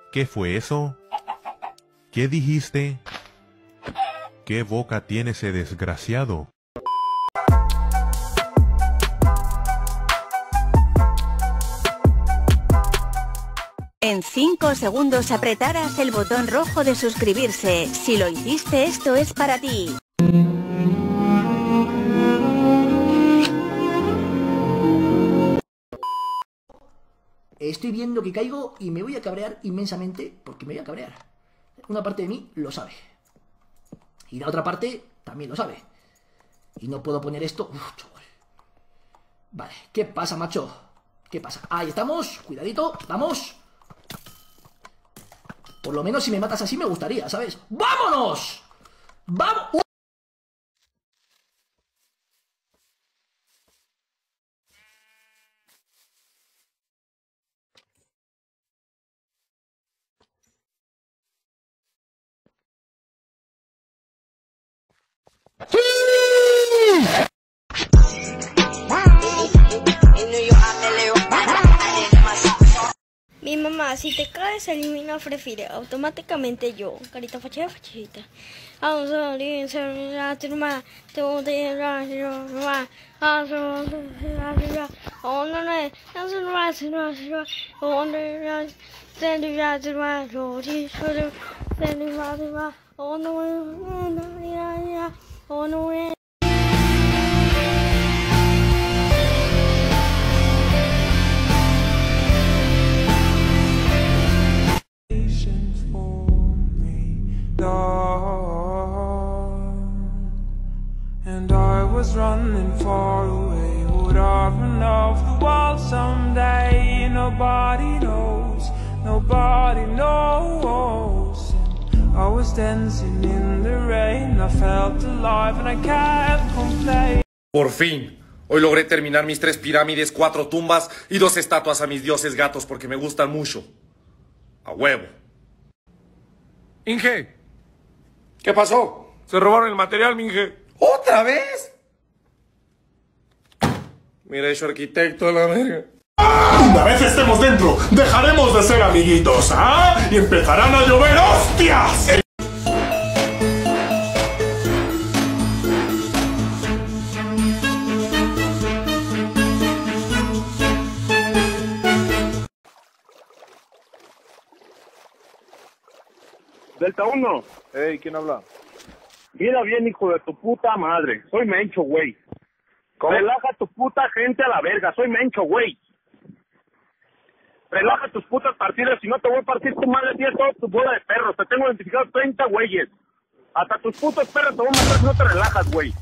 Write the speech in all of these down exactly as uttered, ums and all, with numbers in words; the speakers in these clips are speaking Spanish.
¿Qué fue eso? ¿Qué dijiste? ¿Qué boca tiene ese desgraciado? En cinco segundos apretarás el botón rojo de suscribirse. Si lo hiciste, esto es para ti. Estoy viendo que caigo y me voy a cabrear inmensamente porque me voy a cabrear. Una parte de mí lo sabe. Y la otra parte también lo sabe. Y no puedo poner esto... Uf, chaval. Vale, ¿qué pasa, macho? ¿Qué pasa? Ahí estamos, cuidadito, vamos. Por lo menos si me matas así me gustaría, ¿sabes? ¡Vámonos! ¡Vamos! Mi mamá, si te caes, elimina Frefire automáticamente yo. Carita fachera, fachita. Vamos a abrir, se la turma, te voy a dar, mamá. Vamos a abrir, onda no es, no se va a hacer, no se va, onda es, se le va a hacer, no se va, se le va a hacer, onda no es, onda no es. And I was running far away. Would I run off the world someday? Nobody knows, nobody knows. I was dancing in the rain. I felt alive and I can't complain. Por fin, hoy logré terminar mis tres pirámides, cuatro tumbas y dos estatuas a mis dioses gatos porque me gustan mucho. A huevo. Inge, ¿Qué pasó? se robaron el material, Minge. ¿Otra vez? Mira, hecho arquitecto de la verga. Una vez estemos dentro, dejaremos de ser amiguitos, ¿ah? Y empezarán a llover hostias. Delta uno. Ey, ¿quién habla? Mira bien, hijo de tu puta madre. Soy Mencho, güey. Relaja tu puta gente a la verga. Soy Mencho, güey. Relaja tus putas partidas. Si no te voy a partir tu madre, tienes toda tu bola de perros. Te tengo identificado treinta güeyes. Hasta tus putos perros te voy a matar si no te relajas, güey.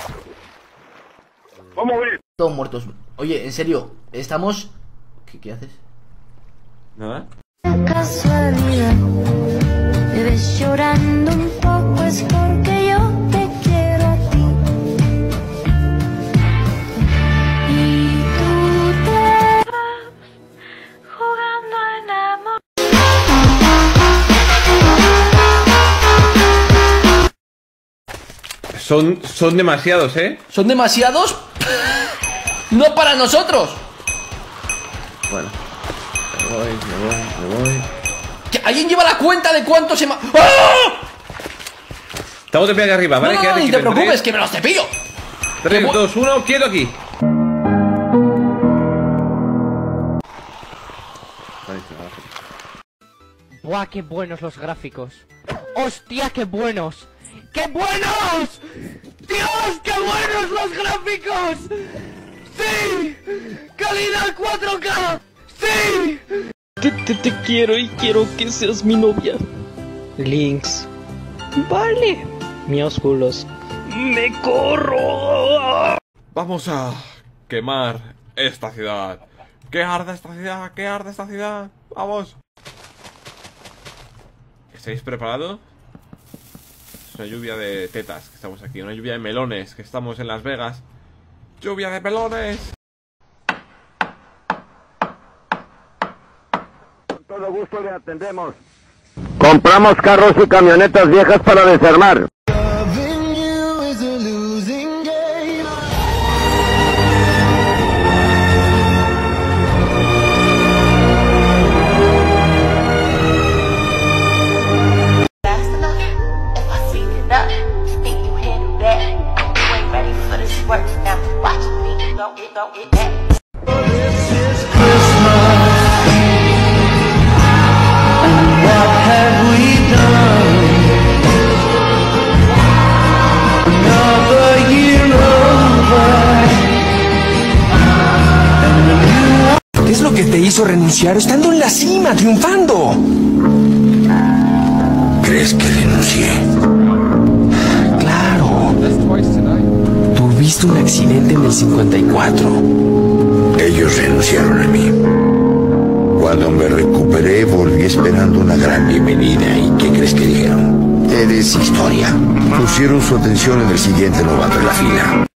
¿Cómo ves? Todos muertos. Oye, en serio, estamos... ¿Qué, qué haces? ¿Nada? Casualidad, me ves llorando un poco, es porque yo te quiero a ti. Y tú te vas jugando en amor. Son, son demasiados, ¿eh? ¿Son demasiados? ¡No para nosotros! Bueno, me voy, me voy, me voy. ¿Que ¿Alguien lleva la cuenta de cuánto se ma... ¡Ah! Estamos de pie aquí arriba, ¿vale? No, no, Quédate no, ni quieto, te preocupes, tres, que me los cepillo. tres, dos, uno, quieto aquí. ¡Buah, qué buenos los gráficos! ¡Hostia, qué buenos! ¡Qué buenos! ¡Dios, qué buenos los gráficos! ¡Sí! ¡Calidad cuatro K! ¡Sí! Te, te, te quiero y quiero que seas mi novia. Links. Vale. Miósculos. ¡Me corro! Vamos a quemar esta ciudad. ¡Que arda esta ciudad! ¡Que arda esta ciudad! ¡Vamos! ¿Estáis preparados? Es una lluvia de tetas que estamos aquí. Una lluvia de melones que estamos en Las Vegas. ¡Lluvia de melones! Con todo gusto le atendemos. Compramos carros y camionetas viejas para desarmar. hizo renunciar estando en la cima, triunfando. ¿Crees que renuncié? Claro. Tuviste un accidente en el cincuenta y cuatro. Ellos renunciaron a mí. Cuando me recuperé, volví esperando una gran bienvenida. ¿Y qué crees que dijeron? Eres historia. Pusieron su atención en el siguiente novato de la fila.